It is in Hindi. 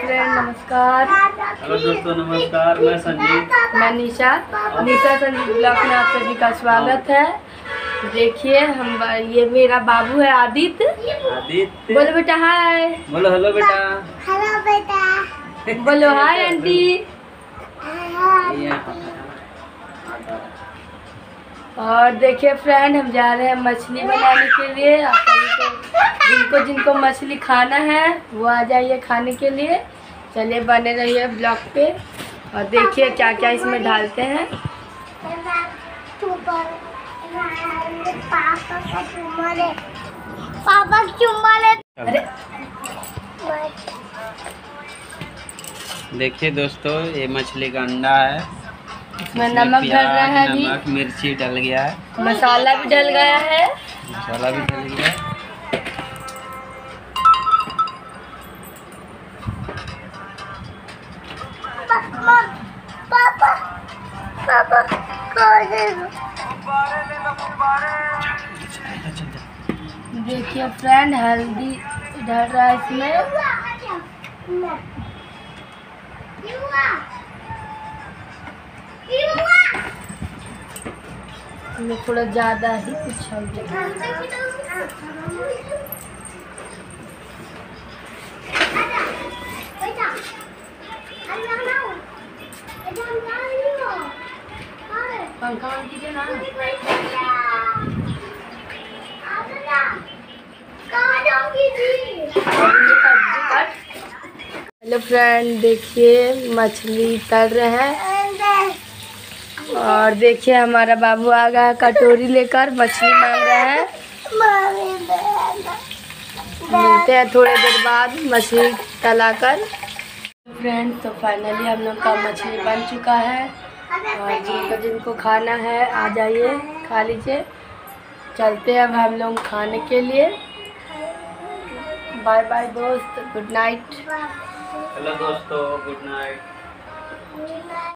फ्रेंड नमस्कार। हेलो दोस्तों नमस्कार, मैं संजीव। मैं निशा संजीव ब्लॉग में आप सभी का स्वागत है। देखिए हम ये मेरा बाबू है आदित्य। बोलो बेटा हाय। बोलो हेलो बेटा। हेलो बेटा। बोलो हाय आंटी। और देखिए फ्रेंड हम जा रहे हैं मछली बनाने के लिए। आप सभी को जिनको मछली खाना है वो आ जाइए खाने के लिए। चलिए बने रहिए ब्लॉग पे और देखिए क्या क्या इसमें डालते हैं। पापा चुम्मा ले। अरे देखिए दोस्तों, ये मछली का अंडा है। इसमें नमक डल रहा है, नमक मिर्ची डल गया है, मसाला भी डल गया है। मसाला भी डल गया है। पापा पापा देखिए फ्रेंड हल्दी डल रहा है इसमें। इसमें थोड़ा ज़्यादा ही कुछ हल्दी। पंखा बंद कीजिए ना। हेलो फ्रेंड देखिए मछली तल रहे हैं और देखिए हमारा बाबू आ गया कटोरी लेकर मछली मांग रहा है। मिलते हैं थोड़ी देर बाद मछली तलाकर। फ्रेंड तो फाइनली हम लोग का मछली बन चुका है और जिनको खाना है आ जाइए खा लीजिए। चलते हैं अब हम लोग खाने के लिए। बाय बाय दोस्त, गुड नाइट। हेलो दोस्तों, गुड नाइट।